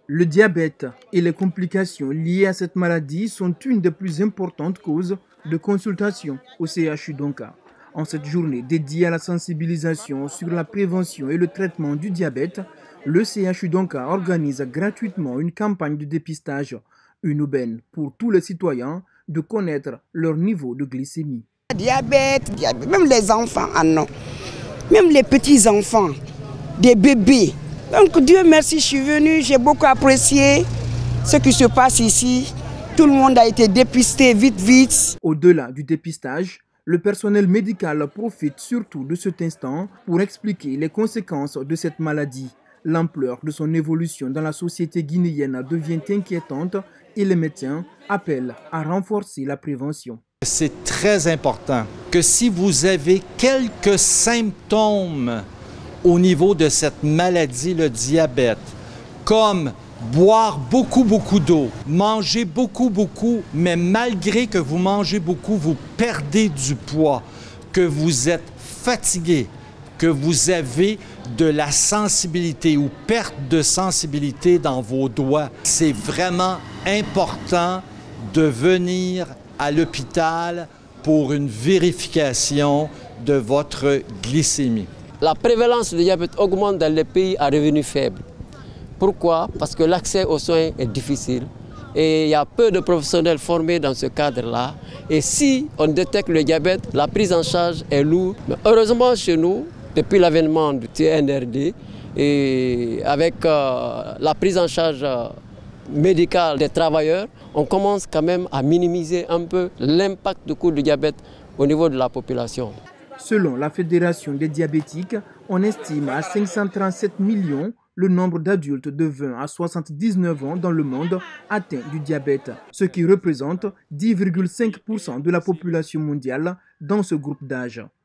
Le diabète et les complications liées à cette maladie sont une des plus importantes causes de consultation au CHU Donka. En cette journée dédiée à la sensibilisation sur la prévention et le traitement du diabète, le CHU Donka organise gratuitement une campagne de dépistage, une aubaine pour tous les citoyens de connaître leur niveau de glycémie. Diabète, même les enfants en ont, même les petits-enfants, des bébés. Donc Dieu merci, je suis venue, j'ai beaucoup apprécié ce qui se passe ici. Tout le monde a été dépisté vite. Au-delà du dépistage, le personnel médical profite surtout de cet instant pour expliquer les conséquences de cette maladie. L'ampleur de son évolution dans la société guinéenne devient inquiétante et les médecins appellent à renforcer la prévention. C'est très important que si vous avez quelques symptômes au niveau de cette maladie, le diabète, comme boire beaucoup d'eau, manger beaucoup, mais malgré que vous mangez beaucoup, vous perdez du poids, que vous êtes fatigué, que vous avez de la sensibilité ou perte de sensibilité dans vos doigts. C'est vraiment important de venir à l'hôpital pour une vérification de votre glycémie. La prévalence du diabète augmente dans les pays à revenus faibles. Pourquoi? Parce que l'accès aux soins est difficile et il y a peu de professionnels formés dans ce cadre-là. Et si on détecte le diabète, la prise en charge est lourde. Mais heureusement, chez nous, depuis l'avènement du TNRD et avec la prise en charge médicale des travailleurs, on commence quand même à minimiser un peu l'impact du coût du diabète au niveau de la population. Selon la Fédération des diabétiques, on estime à 537 millions le nombre d'adultes de 20 à 79 ans dans le monde atteints du diabète, ce qui représente 10,5% de la population mondiale dans ce groupe d'âge.